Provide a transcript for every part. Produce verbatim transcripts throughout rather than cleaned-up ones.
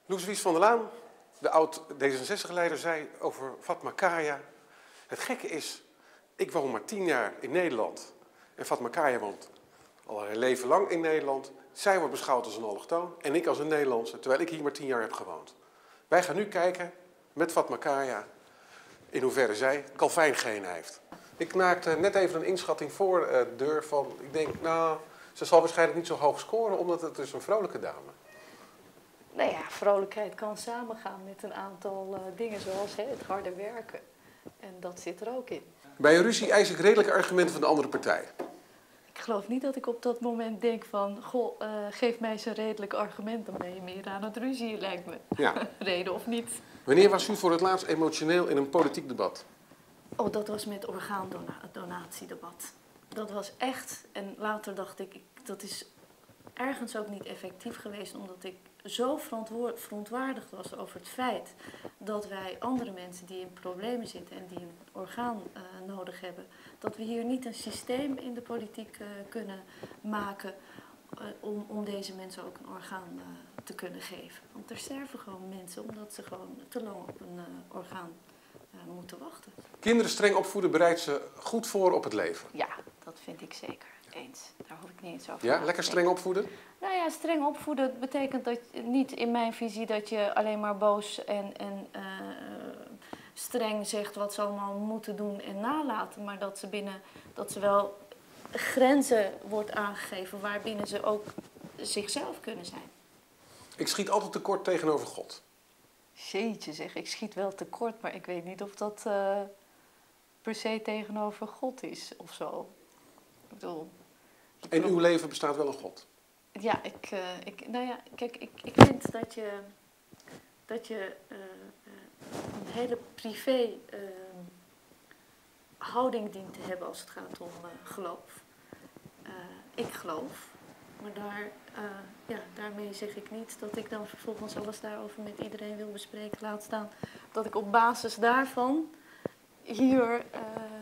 Loes van der Laan, de oud D zesenzestig-leider, zei over Fatma Kaya: het gekke is, ik woon maar tien jaar in Nederland en Fatma Kaya woont al haar leven lang in Nederland. Zij wordt beschouwd als een allochtoon en ik als een Nederlandse, terwijl ik hier maar tien jaar heb gewoond. Wij gaan nu kijken met Fatma Kaya in hoeverre zij Calvijn-genen heeft. Ik maakte net even een inschatting voor de deur van, ik denk, nou, ze zal waarschijnlijk niet zo hoog scoren, omdat het is een vrolijke dame. Nou ja, vrolijkheid kan samengaan met een aantal uh, dingen zoals hè, het harde werken. En dat zit er ook in. Bij een ruzie eis ik redelijke argumenten van de andere partij. Ik geloof niet dat ik op dat moment denk van, goh, uh, geef mij eens een redelijk argument. Dan ben je meer aan het ruzie, lijkt me. Ja. Reden of niet. Wanneer was u voor het laatst emotioneel in een politiek debat? Oh, dat was met orgaandonatiedebat. Dat was echt, en later dacht ik, dat is ergens ook niet effectief geweest, omdat ik zo verontwaardigd was over het feit dat wij andere mensen die in problemen zitten en die een orgaan uh, nodig hebben, dat we hier niet een systeem in de politiek uh, kunnen maken uh, om, om deze mensen ook een orgaan uh, te kunnen geven. Want er sterven gewoon mensen omdat ze gewoon te lang op een uh, orgaan uh, moeten wachten. Kinderen streng opvoeden bereidt ze goed voor op het leven. Ja, dat vind ik zeker. Eens. Daar hoef ik niet eens over Ja, lekker streng opvoeden? Nou ja, streng opvoeden betekent dat niet in mijn visie dat je alleen maar boos en, en uh, streng zegt wat ze allemaal moeten doen en nalaten. Maar dat ze binnen, dat ze wel grenzen wordt aangegeven waarbinnen ze ook zichzelf kunnen zijn. Ik schiet altijd tekort tegenover God. Jeetje zeg, ik schiet wel tekort, maar ik weet niet of dat uh, per se tegenover God is of zo. Ik bedoel... In uw leven bestaat wel een God? Ja, ik, uh, ik, nou ja, kijk, ik, ik vind dat je, dat je uh, een hele privé uh, houding dient te hebben als het gaat om uh, geloof. Uh, ik geloof, maar daar, uh, ja, daarmee zeg ik niet dat ik dan vervolgens alles daarover met iedereen wil bespreken. Laat staan dat ik op basis daarvan hier... Uh,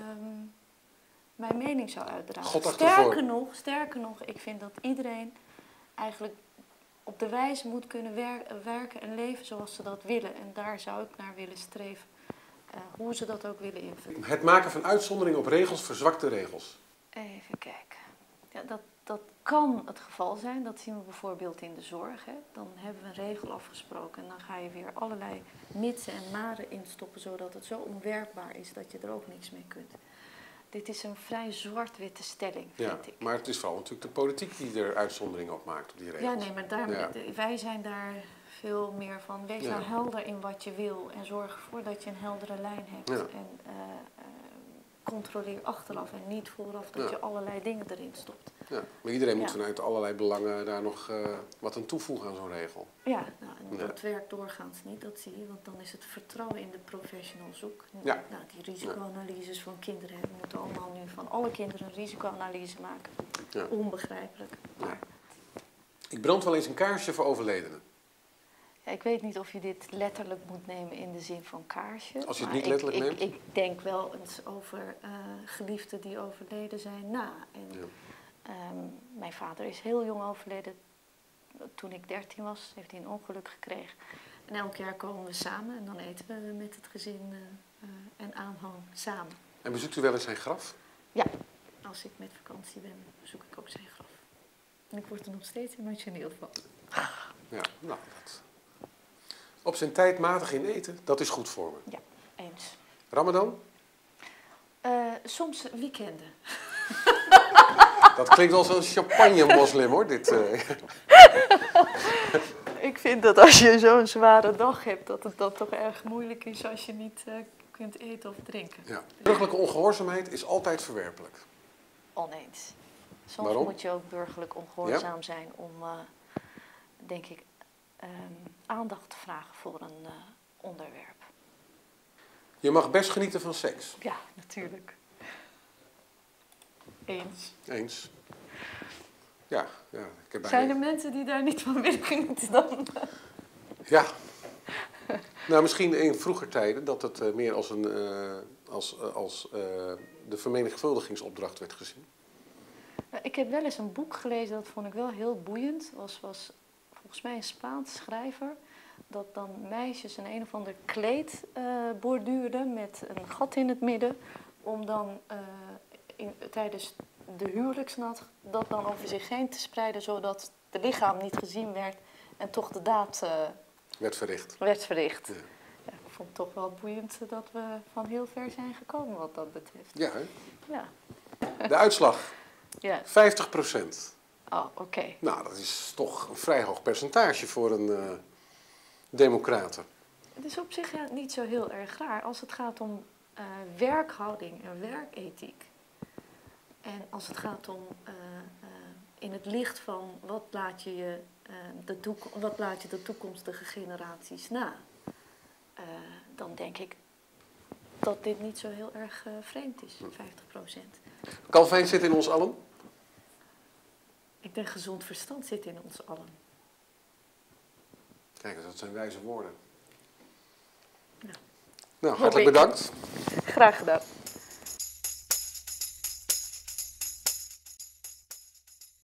mijn mening zou uitdragen. Sterker nog, sterker nog, ik vind dat iedereen eigenlijk op de wijze moet kunnen wer werken en leven zoals ze dat willen. En daar zou ik naar willen streven, uh, hoe ze dat ook willen invullen. Het maken van uitzonderingen op regels verzwakt de regels. Even kijken. Ja, dat, dat kan het geval zijn. Dat zien we bijvoorbeeld in de zorg. Hè. Dan hebben we een regel afgesproken en dan ga je weer allerlei mitsen en maren instoppen, zodat het zo onwerkbaar is dat je er ook niks mee kunt. Dit is een vrij zwart-witte stelling, vind ja, ik. Maar het is vooral natuurlijk de politiek die er uitzonderingen op maakt, op die regels. Ja, nee, maar daar, ja. wij zijn daar veel meer van. Wees ja. nou helder in wat je wil en zorg ervoor dat je een heldere lijn hebt. Ja. En uh, uh, controleer achteraf en niet vooraf dat ja. je allerlei dingen erin stopt. Ja, maar iedereen moet ja. vanuit allerlei belangen daar nog uh, wat aan toevoegen aan zo'n regel. Ja, nou, en ja. dat werkt doorgaans niet, dat zie je, want dan is het vertrouwen in de professional zoek. Ja. Nou, die risicoanalyses ja. van kinderen, we moeten allemaal nu van alle kinderen een risicoanalyse maken. Ja. Onbegrijpelijk. Maar... Ja. Ik brand wel eens een kaarsje voor overledenen. Ja, ik weet niet of je dit letterlijk moet nemen in de zin van kaarsje. Als je het niet letterlijk ik, neemt? Ik, ik denk wel eens over uh, geliefden die overleden zijn na. En, ja. um, mijn vader is heel jong overleden. Toen ik dertien was, heeft hij een ongeluk gekregen. En elk jaar komen we samen en dan eten we met het gezin uh, uh, en aanhang samen. En bezoekt u wel eens zijn graf? Ja, als ik met vakantie ben, bezoek ik ook zijn graf. En ik word er nog steeds emotioneel van. Ja, nou, dat... Op zijn tijd matig in eten, dat is goed voor me. Ja, eens. Ramadan? Uh, soms weekenden. Dat klinkt als een champagne-moslim, hoor, dit. Uh. Ik vind dat als je zo'n zware dag hebt, dat het dan toch erg moeilijk is als je niet uh, kunt eten of drinken. Ja. Burgerlijke ongehoorzaamheid is altijd verwerpelijk. Oneens. Soms Waarom? moet je ook burgerlijk ongehoorzaam ja? zijn om, uh, denk ik, um, aandacht te vragen voor een uh, onderwerp. Je mag best genieten van seks. Ja, natuurlijk. Eens. Eens. Ja, ja. Ik heb Zijn er mensen die daar niet van willen genieten dan? Ja. Nou, misschien in vroeger tijden dat het uh, meer als, een, uh, als, uh, als uh, de vermenigvuldigingsopdracht werd gezien. Ik heb wel eens een boek gelezen, dat vond ik wel heel boeiend. Was, was volgens mij een Spaans schrijver. dat dan meisjes een een of ander kleed uh, borduurden met een gat in het midden. Om dan uh, in, tijdens de huwelijksnacht dat dan over zich heen te spreiden, zodat het lichaam niet gezien werd en toch de daad uh, werd verricht. Werd verricht. Ja. Ja, ik vond het toch wel boeiend dat we van heel ver zijn gekomen wat dat betreft. Ja, hè? Ja. De uitslag. Ja. vijftig procent. Oh, oké. Okay. Nou, dat is toch een vrij hoog percentage voor een uh, democraten. Het is op zich ja, niet zo heel erg raar als het gaat om uh, werkhouding en werkethiek. En als het gaat om uh, uh, in het licht van wat laat je, je, uh, de, toekom- wat laat je de toekomstige generaties na. Uh, dan denk ik dat dit niet zo heel erg uh, vreemd is, vijftig procent. Calvijn zit in ons allen? Ik denk gezond verstand zit in ons allen. Kijk, dat zijn wijze woorden. Ja. Nou, hartelijk bedankt. Graag gedaan.